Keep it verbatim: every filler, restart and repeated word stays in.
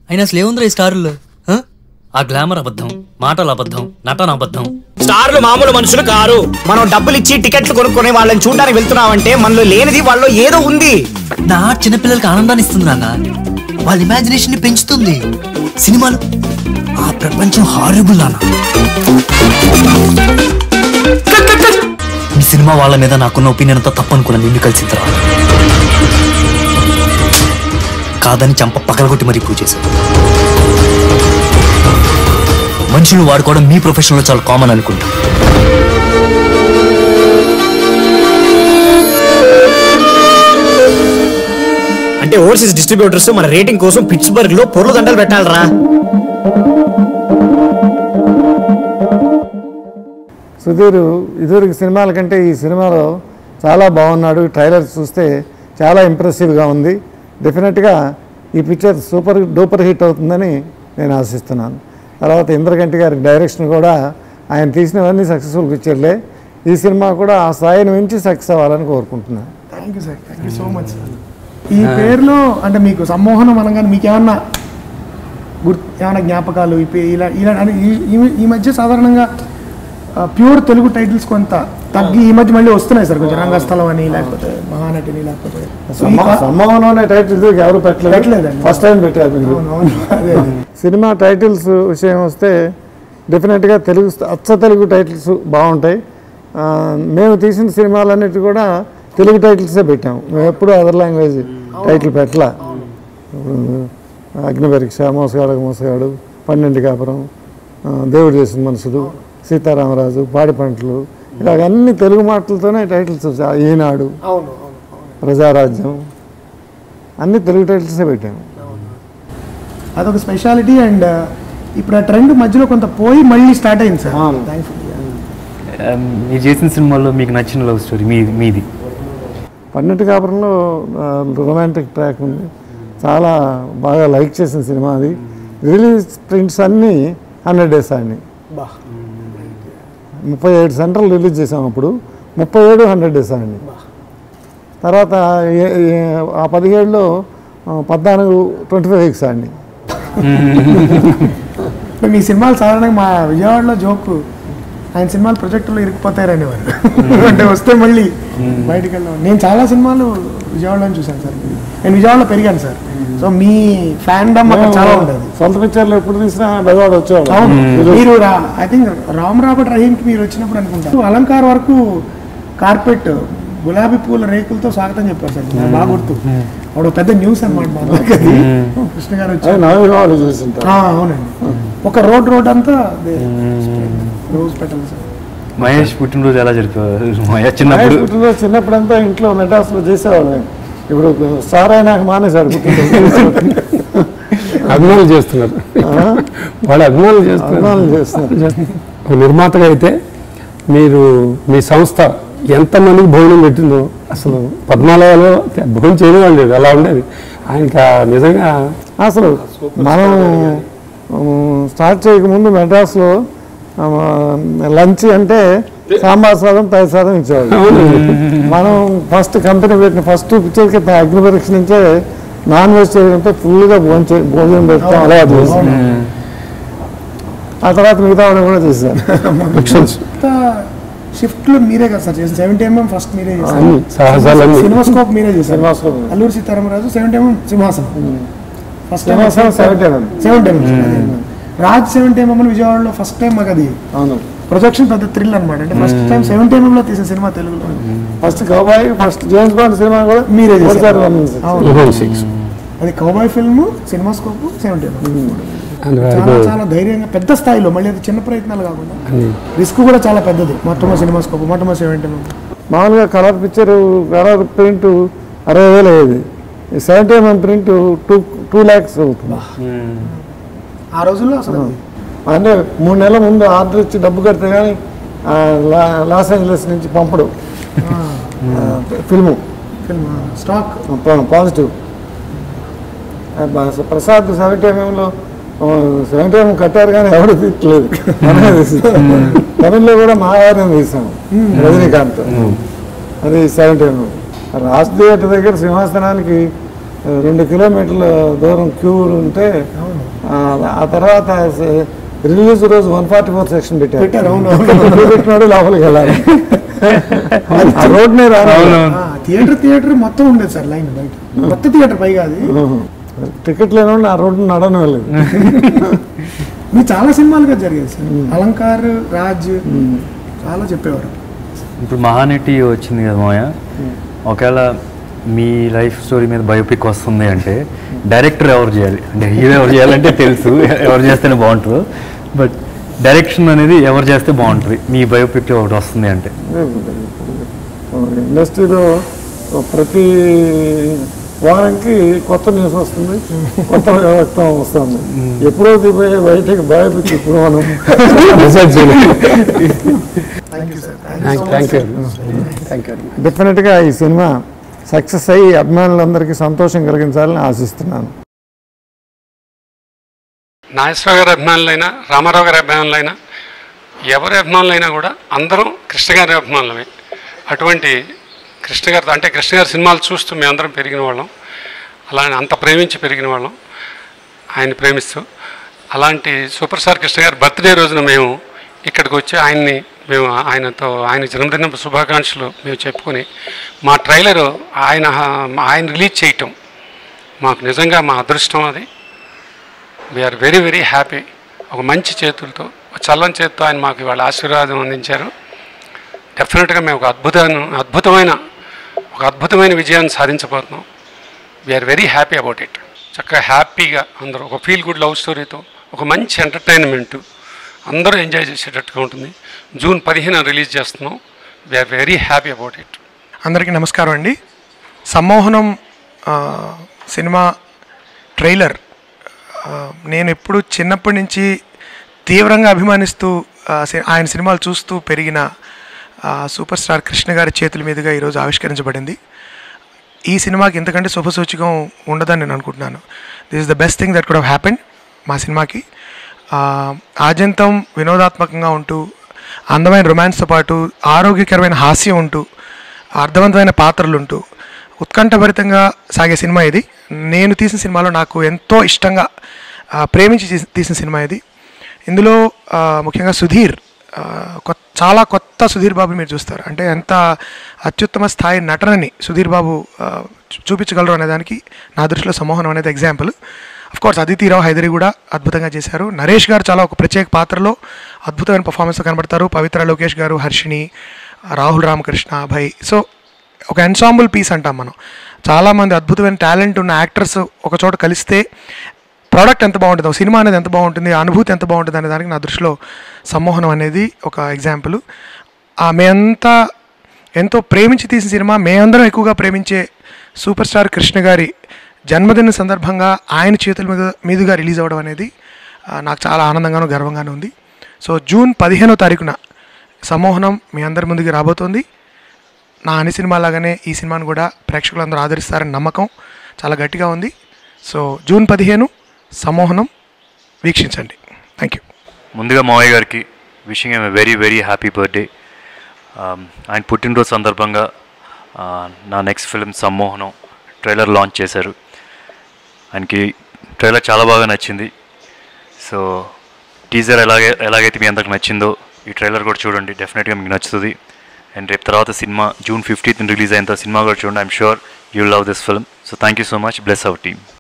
అయినా అసలు ఏముందిరా ఈ స్టార్లు? ఆ గ్లామర్ అబద్ధం, మాటలు అబద్ధం, నటన అబద్ధం. స్టార్లు మామూలు మనుషులు కారు. మనం డబ్బులు ఇచ్చి టికెట్లు కొనుక్కొని వాళ్ళని చూడడానికి వెళ్తున్నామంటే మనలో లేనిది వాళ్ళలో ఏదో ఉంది. నా చిన్నపిల్లలకి ఆనందాన్ని ఇస్తుంది నాన్న, వాళ్ళ ఇమాజినేషన్ ని పెంచుతుంది. సినిమాలు ఆ ప్రపంచం హారబుల్ నాన్న. ఈ సినిమా వాళ్ళ మీద నాకున్న ఒపీనియన్ అంతా తప్పనుకున్నా నిన్ను కలిసి తర్వాత కాదని చంప పగలగొట్టి మరీ ప్రూవ్ చేశాను. మనుషులు వాడుకోవడం మీ ప్రొఫెషన్ లో చాలా కామన్ అనుకుంటా. అంటే ఓవర్సీస్ డిస్ట్రిబ్యూటర్స్ మన రేటింగ్ కోసం పిట్స్బర్గ్ లో పొర్లు దండలు పెట్టాలరా. సుధీర్ ఇదివరకు సినిమాల కంటే ఈ సినిమాలో చాలా బాగున్నాడు. ట్రైలర్ చూస్తే చాలా ఇంప్రెసివ్గా ఉంది. డెఫినెట్గా ఈ పిక్చర్ సూపర్ డూపర్ హిట్ అవుతుందని నేను ఆశిస్తున్నాను. తర్వాత ఇంద్రగంటి గారి డైరెక్షన్ కూడా ఆయన తీసినవన్నీ సక్సెస్ఫుల్ పిక్చర్లే. ఈ సినిమా కూడా ఆ స్థాయిని మించి సక్సెస్ అవ్వాలని కోరుకుంటున్నాను. Thank you sir, thank you so much sir. ఈ పేరులో అంటే మీకు సమ్మోహనం అనగానే మీకు ఏమన్నా గుర్తు ఏమైనా జ్ఞాపకాలు ఇలా ఇలా ఈ మధ్య సాధారణంగా ప్యూర్ తెలుగు టైటిల్స్ కొంత తగ్గి ఈ మధ్య మళ్ళీ వస్తున్నాయి సార్, కొంచెం రంగస్థలం అని లేకపోతే మహానటిని లేకపోతే సమ్మోహనం అనే టైటిల్స్ ఎవరు పెట్టలేదు, ఫస్ట్ టైం పెట్టారు. సినిమా టైటిల్స్ విషయం వస్తే డెఫినెట్గా తెలుగు అచ్చ తెలుగు టైటిల్స్ బాగుంటాయి. మేము తీసిన సినిమాలన్నిటి కూడా తెలుగు టైటిల్సే పెట్టాము. మేము ఎప్పుడు అదర్ లాంగ్వేజ్ టైటిల్ పెట్టలా. అగ్నిపరీక్ష, మోసగాడు మోసగాడు, పన్నెండు కాపురం, దేవుడు చేసిన మనుషులు, సీతారామరాజు, పాడి పంటలు, ఇలాగ అన్ని తెలుగు మాటలతోనే టైటిల్స్. ఈనాడు, ప్రజారాజ్యం అన్ని తెలుగు టైటిల్సే పెట్టాము. అదొక స్పెషాలిటీ. అండ్ ఇప్పుడు ఆ ట్రెండ్ మధ్యలో కొంత పోయి మళ్ళీ స్టార్ట్ అయింది సార్. మీరు చేసిన సినిమాల్లో మీకు నచ్చిన లవ్ స్టోరీ మీ మీది? పన్నెండు కాపురంలో రొమాంటిక్ ట్రాక్ ఉంది, చాలా బాగా లైక్ చేసిన సినిమా అది. రిలీజ్ ప్రింట్స్ అన్నీ హండ్రెడ్ డేస్ ఆడినాయి. ముప్పై ఏడు సెంటర్లు రిలీజ్ చేసాం అప్పుడు. ముప్పై ఏడు హండ్రెడ్ డేస్ ఆడినాయి. తర్వాత ఆ పదిహేడులో పద్నాలుగు ట్వంటీ ఫైవ్ వీక్స్ ఆడినాయి. మీ సినిమాలు సాధారణంగా మా విజయవాడలో జోకు, ఆయన సినిమాలు ప్రొజెక్టులో ఇరికిపోతారని వారు అంటే వస్తే మళ్ళీ బయటికి వెళ్ళాం. నేను చాలా సినిమాలు విజయవాడలో చూశాను సార్. నేను విజయవాడలో పెరిగాను సార్. సో మీ ఫ్యాన్డమ్ అక్కడ చాలా ఉండేది. సొంత పిక్చర్లు ఎప్పుడు తీసినా బయవాడ వచ్చేవాడు. అవును, మీరు ఐ థింక్ రామ్ రాబర్ట్ రహీంకి మీరు వచ్చినప్పుడు అనుకుంటారు అలంకార్ వరకు కార్పెట్ గులాబీ పూల రేకులతో స్వాగతం చెప్పారు సార్. బాగా గుర్తు. అప్పుడు పెద్ద న్యూస్ అనమాట మా దగ్గర. కృష్ణ గారు వచ్చి అవునండి, ఒక రోడ్ రోడ్ అంతా రోజ్ పెట్టాలి సార్. మహేష్ పుట్టినరోజు ఎలా జరిపారు? చిన్నప్పుడు పుట్టినరోజు చిన్నప్పుడు అంతా ఇంట్లో మెడ్రాస్లో చేసేవాళ్ళు. ఇప్పుడు సార్ అయినాక మానేశాడు. అభిమానులు చేస్తున్నారు, వాళ్ళు అభిమానులు చేస్తున్నారు అభిమానులు చేస్తున్నారు. నిర్మాతగా అయితే మీరు మీ సంస్థ ఎంతమందికి భోజనం పెట్టిందో అసలు పద్మాలయాలో భోజనం చేయని వాళ్ళు లేదు, అలా ఉండేది. ఆయనకి నిజంగా అసలు మనం స్టార్ట్ చేయకముందు మెడ్రాస్లో లంచ్ అంటే సాంబార్ సాదం, తైరు సాదం ఇచ్చేవాళ్ళు. మనం ఫస్ట్ కంపెనీ పెట్టిన ఫస్ట్ పిక్చర్కి అగ్నిపరీక్ష నుంచే నాన్ వెజిటేరియన్తో ఫుల్గా భోజనం భోజనం పెడతాం అలవాటు చేస్తాం. ఆ తర్వాత మిగతా వాళ్ళు కూడా చేశారు. షిఫ్ట్లు మీరే కదా సార్ చేశారు. సెవెంటీ ఎంఎం ఫస్ట్ మీరే చేశారు. సినిమాస్కోప్ మీరే చేశారు. Alluri Seetharamaraju seventy MM Simhasanam first seventy MM seventy MM Raj seventy MM అని విజయవాడలో ఫస్ట్ టైం మాకు అది ప్రొజెక్షన్ పెద్ద థ్రిల్ అనమాట. అంటే ఫస్ట్ టైం సెవెంటీ ఎంఎం లో తీసిన సినిమా తెలుగులో. First cowboy, first James Bond సినిమా కూడా మీరే చేశారు. అది cowboy film, CinemaScope, seventy MM. చాలా చాలా ధైర్యంగా పెద్ద స్థాయిలో, మళ్ళీ అది చిన్న ప్రయత్నాలు కాకుండా రిస్క్ కూడా చాలా పెద్దది. మొట్టమొదటి సినిమాస్కోప్, మొట్టమొదటి సెవెంటీ ఎంఎం. మామూలుగా కలర్ పిక్చర్ కలర్ ప్రింట్ అరవై వేలు అయ్యేది. Seventy MM print two two lakhs అవుతుంది ఆ రోజుల్లో. అసలు అంటే మూడు నెలల ముందు ఆర్డర్ ఇచ్చి డబ్బు కడితే కానీ లాస్ ఏంజలస్ నుంచి పంపడు film film stock positive. Prasad seventy ఎంఎంలో సెవెంటీ ఎంఎం కట్టారు కానీ ఎవరు తీయట్లేదు. తమిళ్లో కూడా మహావార్యం తీసాము రజనీకాంత్, అది సెవెంటీ ఎంఎం. రాజ్ థియేటర్ దగ్గర సింహాసనానికి రెండు కిలోమీటర్ల దూరం క్యూ ఉంటే ఆ, ఆ తర్వాత రిలీజ్ రోజు వన్ ఫార్టీ ఫోర్ సెక్షన్ పెట్టారు పెట్టారు అవును క్యూ పెట్టినాడు లోపలికి వెళ్ళాలి ఆ రోడ్నే రావాలి. థియేటర్ థియేటర్ మొత్తం ఉండేది సార్ లైన్ బయట కొత్త థియేటర్ పైగా అది టికెట్ లేని ఆ రోడ్డు నడవని వెళ్ళదు. మీరు చాలా సినిమాలుగా జరిగేది సార్ అలంకార్ రాజ్ చాలా చెప్పేవారు. ఇప్పుడు మహానటి వచ్చింది కదా మాయ, ఒకవేళ మీ లైఫ్ స్టోరీ మీద బయోపిక్ వస్తుంది అంటే డైరెక్టర్ ఎవరు చేయాలి? అంటే హీరో ఎవరు చేయాలంటే తెలుసు ఎవరు చేస్తేనే బాగుంటుందో, బట్ డైరెక్షన్ అనేది ఎవరు చేస్తే బాగుంటుంది మీ బయోపిక్ ఒకటి వస్తుంది అంటే? ఇండస్ట్రీలో ప్రతి వారానికి కొత్త న్యూస్ వస్తుంది, కొత్త వ్యక్తం వస్తుంది. ఎప్పుడో దిగిపోయే బయటకి బయోపిక్ ఇప్పుడు మనం డిసైడ్ చేయలేదు. Thank you thank you. డెఫినెట్గా ఈ సినిమా సక్సెస్ అయ్యి అభిమానులందరికీ సంతోషం కలిగించాలని ఆశిస్తున్నాను. నాగేశ్వరరావు గారి అభిమానులైనా రామారావు గారి అభిమానులైనా ఎవరి అభిమానులైనా కూడా అందరం కృష్ణ గారి అభిమానులమే. అటువంటి కృష్ణ గారి అంటే కృష్ణ గారి సినిమాలు చూస్తూ మేమందరం పెరిగిన వాళ్ళం, అలానే అంత ప్రేమించి పెరిగిన వాళ్ళం ఆయన ప్రేమిస్తూ. అలాంటి సూపర్ స్టార్ కృష్ణ గారి బర్త్డే రోజున మేము ఇక్కడికి వచ్చి ఆయన్ని మేము ఆయనతో ఆయన జన్మదిన శుభాకాంక్షలు మేము చెప్పుకొని మా ట్రైలర్ ఆయన ఆయన రిలీజ్ చేయటం మాకు నిజంగా మా అదృష్టం. అది వీఆర్ వెరీ వెరీ హ్యాపీ. ఒక మంచి చేతులతో చల్లని చేతితో ఆయన మాకు ఇవాళ ఆశీర్వాదం అందించారు. డెఫినెట్గా మేము ఒక అద్భుతాన్ని అద్భుతమైన ఒక అద్భుతమైన విజయాన్ని సాధించబోతున్నాం. We're very happy about it. చక్కగా హ్యాపీగా అందరూ ఒక ఫీల్ గుడ్ లవ్ స్టోరీతో ఒక మంచి ఎంటర్టైన్మెంట్ అందరూ ఎంజాయ్ చేసేటట్టుగా ఉంటుంది. జూన్ పదిహేను రిలీజ్ చేస్తున్నాం. We're very happy about it. అందరికీ నమస్కారం అండి. సమ్మోహనం సినిమా ట్రైలర్ నేను ఎప్పుడు చిన్నప్పటి నుంచి తీవ్రంగా అభిమానిస్తూ ఆయన సినిమాలు చూస్తూ పెరిగిన సూపర్ స్టార్ కృష్ణ గారి చేతుల మీదుగా ఈరోజు ఆవిష్కరించబడింది. ఈ సినిమాకి ఇంతకంటే శుభసూచకం ఉండదని నేను అనుకుంటున్నాను. This is the best thing that could have happened మా సినిమాకి. ఆద్యంతం వినోదాత్మకంగా ఉంటూ అందమైన రొమాన్స్తో పాటు ఆరోగ్యకరమైన హాస్యం ఉంటూ అర్థవంతమైన పాత్రలు ఉంటూ ఉత్కంఠభరితంగా సాగే సినిమా ఇది. నేను తీసిన సినిమాలో నాకు ఎంతో ఇష్టంగా ప్రేమించి తీసిన సినిమా ఇది. ఇందులో ముఖ్యంగా సుధీర్ కొత్త చాలా కొత్త సుధీర్ బాబు మీరు చూస్తారు. అంటే ఎంత అత్యుత్తమ స్థాయి నటనని సుధీర్ బాబు చూపించగలరు అనేదానికి నా దృష్టిలో సమ్మోహనం అనేది ఎగ్జాంపుల్. అఫ్కోర్స్ అదితిరావు హైదరి కూడా అద్భుతంగా చేశారు. నరేష్ గారు చాలా ఒక ప్రత్యేక పాత్రలో అద్భుతమైన పర్ఫార్మెన్స్ కనబడతారు. పవిత్ర లోకేష్ గారు, హర్షిని, రాహుల్ రామకృష్ణ, అభయ్. సో ఒక ఎన్సాంబుల్ పీస్ అంటాం మనం. చాలామంది అద్భుతమైన టాలెంట్ ఉన్న యాక్టర్స్ ఒక చోట కలిస్తే ప్రోడక్ట్ ఎంత బాగుంటుందో, సినిమా అనేది ఎంత బాగుంటుంది, అనుభూతి ఎంత బాగుంటుంది అనే దానికి నా దృష్టిలో సమ్మోహనం అనేది ఒక ఎగ్జాంపుల్. మేమంతా ఎంతో ప్రేమించి తీసిన సినిమా, మేమందరం ఎక్కువగా ప్రేమించే సూపర్ స్టార్ కృష్ణ గారి జన్మదిన సందర్భంగా ఆయన చేతుల మీద మీదుగా రిలీజ్ అవ్వడం అనేది నాకు చాలా ఆనందంగానూ గర్వంగానూ ఉంది. సో జూన్ పదిహేనో తారీఖున సమ్మోహనం మీ అందరి ముందుకు రాబోతోంది. నా అన్ని సినిమా లాగానే ఈ సినిమాను కూడా ప్రేక్షకులందరూ ఆదరిస్తారని నమ్మకం చాలా గట్టిగా ఉంది. సో జూన్ పదిహేను సమ్మోహనం వీక్షించండి. Thank you. ముందుగా మావయ్య గారికి wishing him very very happy birthday. ఆయన పుట్టినరోజు సందర్భంగా నా next film Sammohanam trailer launch చేశారు. ఆయనకి ట్రైలర్ చాలా బాగా నచ్చింది. సో టీజర్ ఎలాగే ఎలాగైతే మీ అందరికి నచ్చిందో ఈ ట్రైలర్ కూడా చూడండి, డెఫినెట్గా మీకు నచ్చుతుంది. అండ్ రేపు తర్వాత సినిమా జూన్ ఫిఫ్టీన్త్ రిలీజ్ అయిన సినిమా కూడా చూడండి. I'm sure you love this film. So thank you so much. Bless our team.